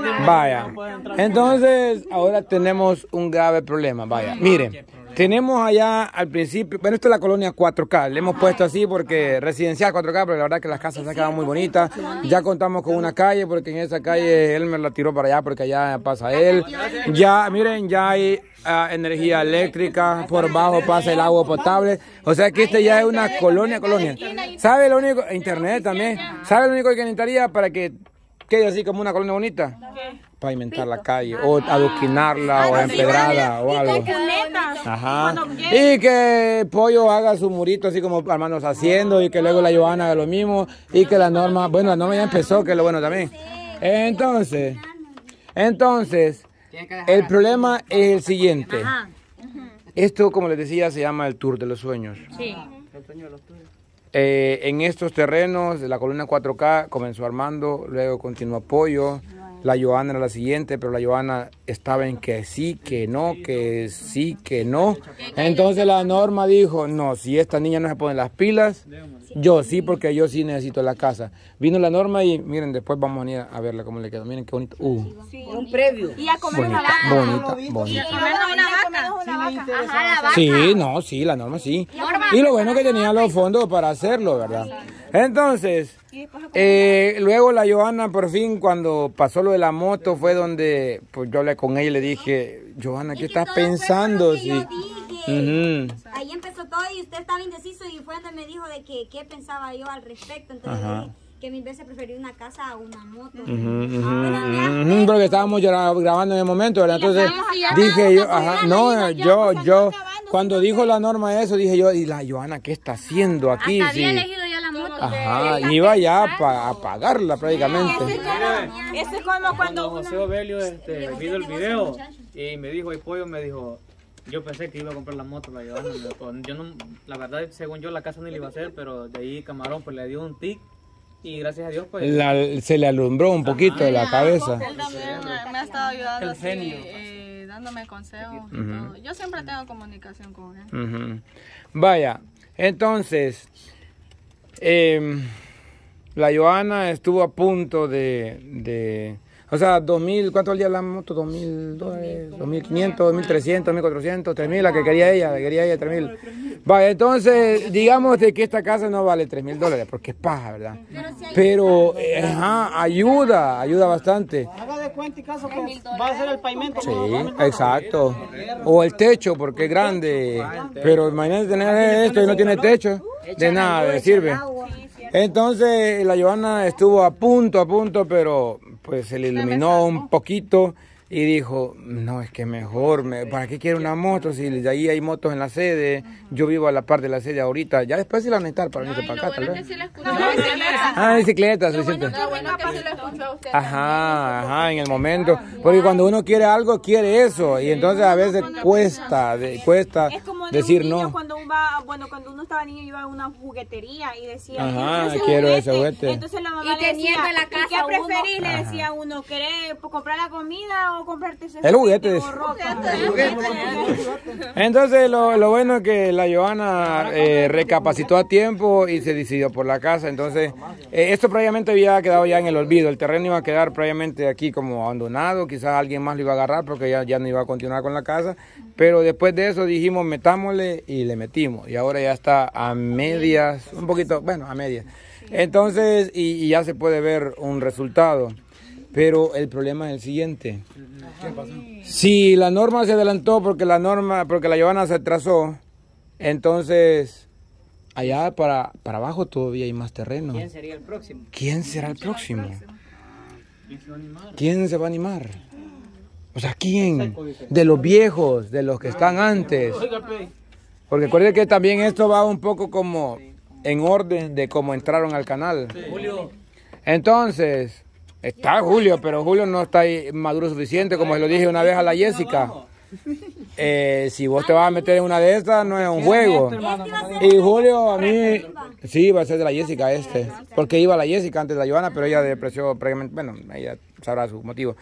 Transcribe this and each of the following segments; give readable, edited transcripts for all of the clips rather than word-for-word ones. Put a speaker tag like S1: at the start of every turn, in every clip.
S1: Vaya, entonces ahora tenemos un grave problema. Vaya, miren, tenemos allá al principio, bueno, esto es la colonia 4K, le hemos puesto así porque residencial 4K, pero la verdad que las casas se quedan muy bonitas. Ya contamos con una calle, porque en esa calle Elmer la tiró para allá, porque allá pasa él. Ya, miren, ya hay energía eléctrica, por bajo pasa el agua potable. O sea que este ya es una colonia. ¿Sabe lo único? Internet también. ¿Sabe lo único que necesitaría para que quede así como una colonia bonita? Pavimentar la calle, o adoquinarla, o empedrada, o algo. Ajá. Y que Pollo haga su murito así como hermanos haciendo, y que luego la Johanna haga lo mismo, y que la Norma, bueno, la Norma ya empezó, que es lo bueno también. Entonces, el problema es el siguiente. Esto, como les decía, se llama el Tour de los Sueños. Sí. En estos terrenos, la columna 4K comenzó Armando, luego continuó Pollo, la Johanna era la siguiente, pero la Johanna estaba en que sí, que no, que sí, que no. Entonces la Norma dijo, no, si esta niña no se pone las pilas, yo sí, porque yo sí necesito la casa. Vino la Norma y miren, después vamos a venir a verla cómo le quedó. Miren qué bonito.
S2: Sí, un previo. Y a comer una vaca.
S1: Bonita.
S2: Y a comer una vaca. Ajá, la vaca.
S1: Sí, no, sí, la Norma sí. Y lo bueno que tenía los fondos para hacerlo, ¿verdad? Entonces, luego la Johanna por fin, cuando pasó lo de la moto, fue donde pues yo hablé con ella y le dije, Johanna, ¿qué estás pensando? Sí.
S3: Ahí empezó todo y usted estaba indeciso y fue donde me dijo de que qué pensaba yo al respecto. Entonces le dije que mil veces prefería una casa a una moto.
S1: Porque estábamos grabando en el momento, ¿verdad? Entonces dije yo, cuando dijo la Norma eso, dije yo, y la Johanna, ¿qué está haciendo aquí?
S2: Hasta había elegido ya la moto.
S1: Ajá, iba ya a pagarla prácticamente.
S2: Eso es como cuando
S4: José Obelio vio el video y me dijo, el Pollo me dijo, yo pensé que iba a comprar la moto, la Johanna. Yo no, la verdad, según yo, la casa ni la iba a hacer, pero de ahí Camarón pues le dio un tic. Y gracias a Dios, pues...
S1: se le alumbró un poquito de la cabeza.
S5: Él también me ha estado ayudando así, dándome consejos y todo. Yo siempre tengo comunicación con él.
S1: Vaya, entonces, la Johanna estuvo a punto de o sea, 2000, ¿cuánto valía la moto? 2000 dólares, 2500, 2300, 2400, 3000, la que quería ella 3000. Vaya, entonces, digamos de que esta casa no vale 3000 dólares, porque es paja, ¿verdad? Pero, ayuda bastante.
S6: Haga de cuenta y caso que va a ser el pavimento.
S1: Sí, exacto. O el techo, porque es grande. Pero imagínate tener esto y no tiene techo, de nada le sirve. Entonces, la Johanna estuvo a punto, pero pues se le iluminó un poquito y dijo, no, es que mejor, ¿para qué quiero una moto? Si de ahí hay motos en la sede, yo vivo a la par de la sede ahorita, ya después se la van a necesitar para venirse para acá, tal vez. Bicicletas, suficiente. Ajá, en el momento, porque cuando uno quiere algo, quiere eso, y entonces a veces cuesta decir no.
S2: Cuando uno estaba niño iba a una juguetería y decía,
S1: quiero ese juguete.
S2: Entonces la mamá le decía, ¿y qué preferís? Le decía uno, ¿querés comprar la comida o comprarte ese
S1: juguete?
S2: El juguete.
S1: Entonces lo bueno es que la Johanna recapacitó a tiempo y se decidió por la casa. Entonces esto previamente había quedado ya en el olvido. El terreno iba a quedar previamente aquí como abandonado. Quizás alguien más lo iba a agarrar porque ya no iba a continuar con la casa. Pero después de eso dijimos, metámosle, y le metimos. Y ahora ya está a medias, un poquito, bueno, a medias. Entonces, y ya se puede ver un resultado. Pero el problema es el siguiente. ¿Qué pasó? Si la Norma se adelantó porque la Johanna se atrasó, entonces allá para abajo todavía hay más terreno.
S4: ¿Quién sería el próximo?
S1: ¿Quién será el próximo? ¿Quién se va a animar? O sea, ¿quién? De los viejos, de los que están antes. Porque recuerden que también esto va un poco como en orden de cómo entraron al canal. Entonces, está Julio, pero Julio no está ahí maduro suficiente, como se lo dije una vez a la Jessica. Si vos te vas a meter en una de estas, no es un juego. Y Julio, a mí, sí, va a ser de la Jessica porque iba a la Jessica antes de la Johanna, pero ella depreció previamente, bueno, ella sabrá su motivo.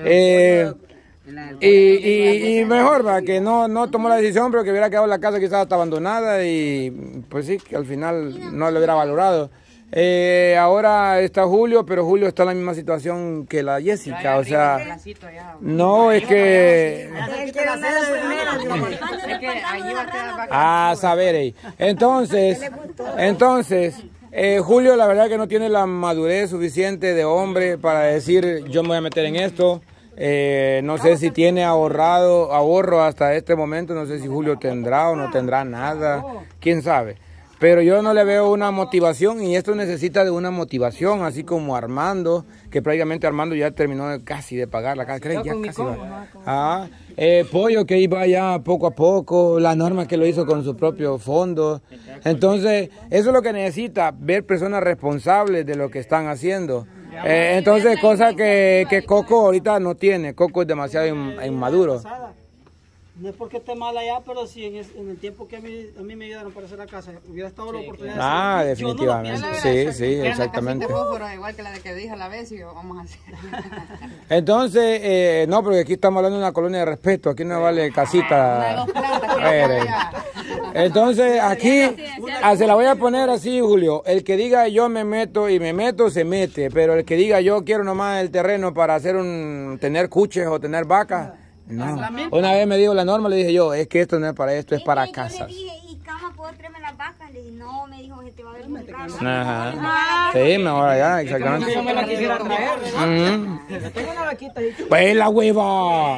S1: Y mejor, ¿verdad? Que no tomó la decisión, pero que hubiera quedado la casa quizás hasta abandonada y pues sí, que al final no lo hubiera valorado. Ahora está Julio, pero Julio está en la misma situación que la Jessica, o sea, no es que... saber, entonces, Julio la verdad que no tiene la madurez suficiente de hombre para decir yo me voy a meter en esto. No sé si tiene ahorro hasta este momento, no sé si Julio tendrá o no tendrá nada, quién sabe. Pero yo no le veo una motivación y esto necesita de una motivación, así como Armando, que prácticamente Armando ya terminó casi de pagar la casa, ¿crees? Ya casi va. Pollo que iba ya poco a poco, la Norma que lo hizo con su propio fondo. Entonces, eso es lo que necesita, ver personas responsables de lo que están haciendo. Entonces, cosa que Coco ahorita no tiene, Coco es demasiado inmaduro.
S6: No es porque esté mal allá, pero sí en el tiempo que a mí me ayudaron para hacer la casa, hubiera estado la oportunidad de hacer.
S1: Definitivamente. Sí, exactamente.
S5: Igual que la de que dije la vez y vamos a hacer.
S1: Entonces, no, porque aquí estamos hablando de una colonia de respeto, aquí no vale casita. Entonces, aquí se la voy a poner así, Julio. El que diga yo me meto, se mete. Pero el que diga yo quiero nomás el terreno para hacer tener cuches o tener vacas. No. Una vez me dijo la Norma, le dije yo, es que esto no es para esto, es para casas.
S3: Yo le dije, ¿y cama puedo traerme las vacas? Le dije, no, me dijo, se te va a ver muy raro.
S1: Sí, mejor allá, exactamente.
S6: Yo me la quisiera traer. Tengo una vaquita ahí.
S1: ¡Pues la hueva!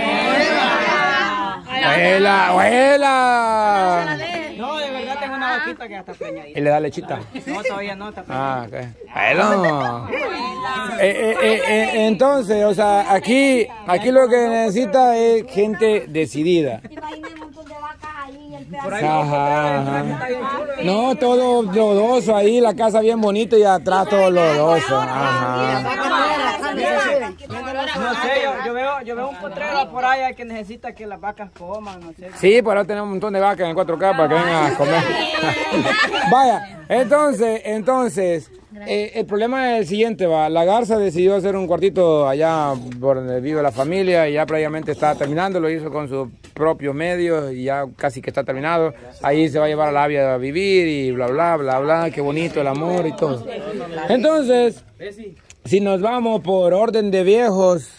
S1: ¡Huela!
S6: No, de verdad tengo una vaquita que ya está preñadita.
S1: ¿Y le da lechita?
S6: No, todavía no, está preñadita.
S1: Bueno. Entonces, o sea, aquí lo que necesita es gente decidida.
S3: Imagínate un montón de vacas ahí, el pedazo.
S1: Ajá. No, todo lodoso ahí, la casa bien bonita y atrás todo lodoso. Ajá.
S6: No sé, yo veo un potrero por allá que necesita que las vacas coman, no sé.
S1: Sí, por ahora tenemos un montón de vacas en el 4K para que vengan a comer. Vaya, entonces, el problema es el siguiente, la Garza decidió hacer un cuartito allá por donde vive la familia y ya prácticamente está terminando, lo hizo con sus propios medios y ya casi que está terminado. Ahí se va a llevar a la Avia a vivir y bla, bla, bla, bla, qué bonito el amor y todo. Entonces, si nos vamos por orden de viejos,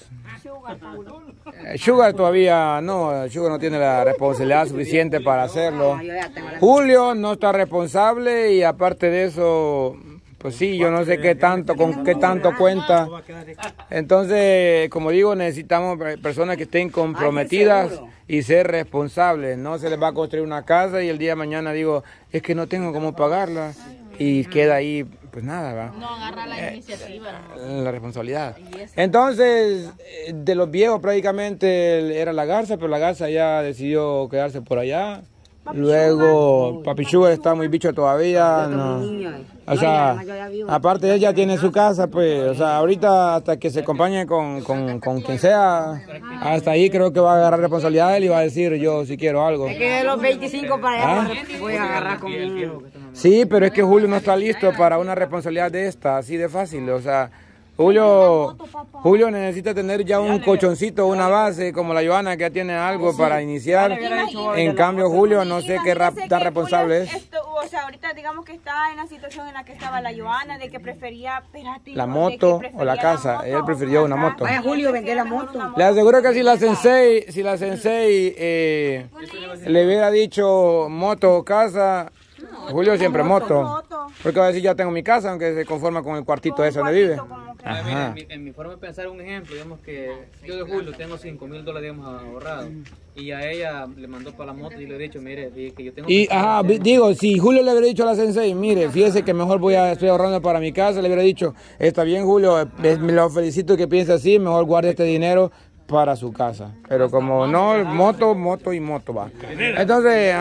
S1: Sugar todavía no, Sugar no tiene la responsabilidad suficiente para hacerlo. Julio no está responsable y aparte de eso, pues sí, yo no sé con qué tanto cuenta. Entonces, como digo, necesitamos personas que estén comprometidas y ser responsables. No se les va a construir una casa y el día de mañana digo, es que no tengo cómo pagarla y queda ahí, pues nada, ¿va?
S5: No agarra la iniciativa.
S1: La responsabilidad. Entonces, de los viejos prácticamente era la Garza, pero la Garza ya decidió quedarse por allá. Luego, Papi Sugar está muy bicho todavía. No. O sea, aparte ella tiene su casa, pues, o sea, ahorita hasta que se acompañe con quien sea, hasta ahí creo que va a agarrar responsabilidad él y va a decir yo si quiero algo.
S7: Es que de los 25 para allá voy a agarrar con
S1: Sí, pero es que Julio no está listo para una responsabilidad de esta, así de fácil, o sea, Julio necesita tener ya un colchoncito, una base, como la Joana que ya tiene algo para iniciar. En cambio, Julio no sé qué tan responsable es.
S2: O sea, ahorita digamos que está en la situación en la que estaba la Joana, de que prefería
S1: la moto o la casa. Él prefirió una moto.
S7: Vaya Julio, vende la moto.
S1: Le aseguro que si la sensei le hubiera dicho moto o casa, Julio siempre moto. Porque va a decir, ya tengo mi casa, aunque se conforma con el cuartito ese donde vive.
S4: Mira, en mi forma de pensar, un ejemplo, digamos que yo de Julio tengo $5,000, digamos, ahorrados. Y a ella le mandó para la moto y le he dicho, mire, que yo tengo...
S1: Y, digo, si Julio le hubiera dicho a la sensei, mire, fíjese que mejor estoy ahorrando para mi casa, le hubiera dicho, está bien Julio, me lo felicito que piense así, mejor guarde este dinero para su casa. Pero como no, moto va. Entonces,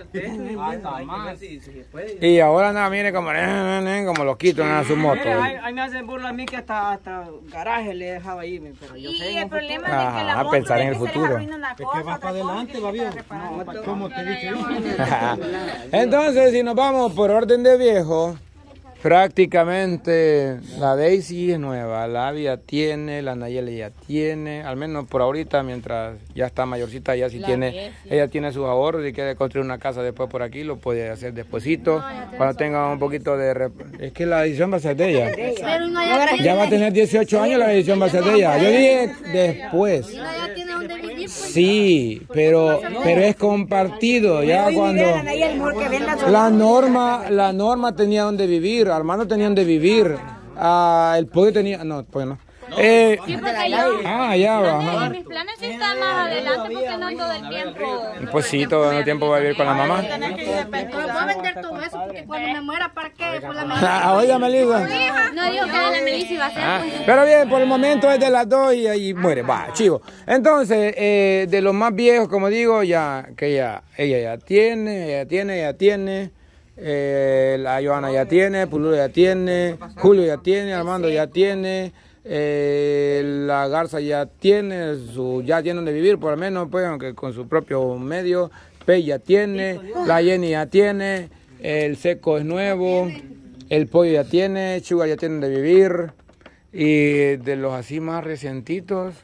S1: Y ahora nada, mire como loquito en su moto.
S6: Ahí me hacen burla a mí que hasta garaje le dejaba ahí. Pero yo sé,
S2: el problema es que la moto
S1: pensar en el futuro.
S6: Es que va para adelante, va bien. ¿Cómo te dije?
S1: Entonces, si nos vamos por orden de viejo, Prácticamente la Daisy es nueva, la Abby ya tiene, la Nayeli ya tiene, al menos por ahorita, mientras ya está mayorcita, ya sí tiene, ella tiene sus ahorros y quiere construir una casa después por aquí, lo puede hacer despuesito, cuando tenga un poquito de... Es que la decisión va a ser de ella. Ya va a tener 18 años, la decisión va a ser de ella. Yo dije después. Sí, pero es compartido, ya cuando... La norma tenía donde vivir, Armando tenía donde vivir, el pollo tenía... No, pollo no.
S2: Sí, porque
S1: ya va.
S2: mis planes sí están más adelante porque no todo el tiempo.
S1: Pues sí, todo el tiempo va a vivir con la mamá.
S5: Voy a vender todo eso porque cuando me muera, ¿para qué? Por la
S1: Oiga, Melissa.
S2: No digo que la Melissa iba a ser.
S1: Pero bien, por el momento es de las dos y ahí muere, va, chivo. Entonces, de los más viejos, como digo, ella ya tiene. La Johanna ya tiene, Pululo ya tiene, Julio ya tiene, Armando ya tiene, la Garza ya tiene donde vivir, por lo menos, pues, aunque con su propio medio. Pei ya tiene, la Jenny ya tiene, el Seco es nuevo, el Pollo ya tiene, Sugar ya tiene donde vivir, y de los así más recientitos.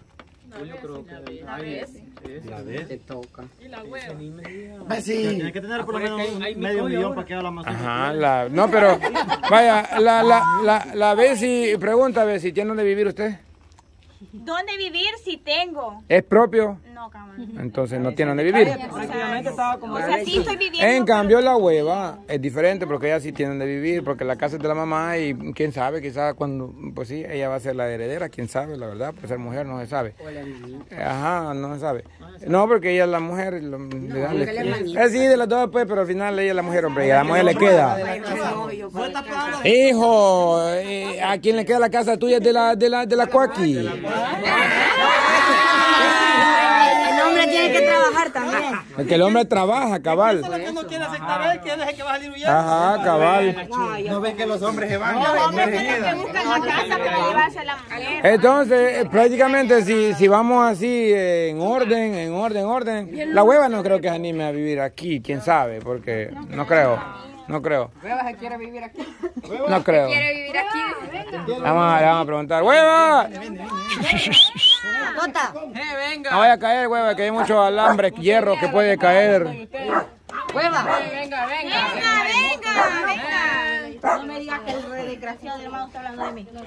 S7: La vez te toca.
S5: Y la hueva.
S6: Sí. Tienes que tener por lo menos medio millón para que haga la más.
S1: Ajá, no, pero vaya, la Bessie, pregunta, Bessie, ¿tiene donde vivir usted?
S2: ¿Dónde vivir si tengo?
S1: ¿Es propio?
S2: No, cabrón.
S1: Entonces no tiene donde vivir.
S6: Prácticamente estaba como...
S2: O sea, sí estoy viviendo.
S1: En cambio la hueva es diferente porque ella sí tiene donde vivir, porque la casa es de la mamá y quién sabe, quizás cuando, pues sí, ella va a ser la heredera, quién sabe, la verdad, por ser mujer no se sabe. Ajá, no se sabe. No, porque ella es la mujer. Sí, de las dos pues, pero al final ella es la mujer, hombre, y a la mujer le queda. Hijo, ¿a quién le queda la casa tuya? De la Coaqui.
S3: El hombre tiene que trabajar también.
S1: Porque el hombre trabaja, cabal.
S6: Eso es lo que no quiere aceptar él, que deje que va a salir huyendo.
S1: Ajá, cabal.
S8: No ven que los hombres se van.
S2: Los hombres tienen que buscar la casa para llevarse a la mujer.
S1: Entonces, prácticamente si vamos así en orden, la hueva no creo que se anime a vivir aquí, quién sabe, porque no creo.
S7: ¿Hueva se quiere vivir aquí?
S1: No creo.
S2: ¿Quiere vivir aquí?
S1: Le vamos a preguntar, ¡hueva!
S3: Bota.
S5: Venga.
S1: No vaya a caer, hueva, que hay mucho alambre, hierro que puede caer.
S3: Hueva.
S5: Venga.
S2: No me digas que el desgraciado de hermano está hablando de mí.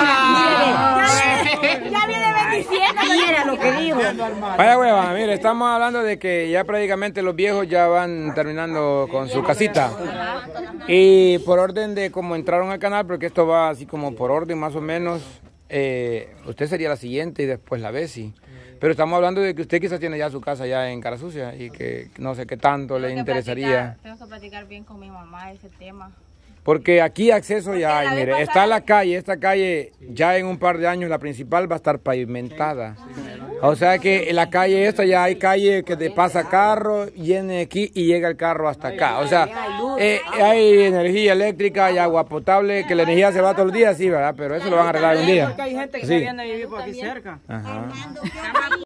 S2: Ya viene bendiciendo.
S3: Mira lo que dijo.
S1: Vaya hueva, mire, estamos hablando de que ya prácticamente los viejos ya van terminando con su casita. Y por orden de cómo entraron al canal, porque esto va así como por orden más o menos, usted sería la siguiente y después la Bessie. Pero estamos hablando de que usted quizás tiene ya su casa ya en Cara Sucia y que no sé qué tanto le interesaría.
S2: Tengo que platicar bien con mi mamá ese tema.
S1: Porque aquí acceso ya hay, mire, está la calle, esta calle ya en un par de años la principal va a estar pavimentada. O sea que en la calle esta ya hay calle que te pasa carro, viene aquí y llega el carro hasta acá. O sea, hay energía eléctrica, hay agua potable, que la energía se va todos los días, sí, ¿verdad? Pero eso lo van a arreglar un día.
S6: Porque hay gente que viene a vivir por aquí cerca.
S1: Ajá.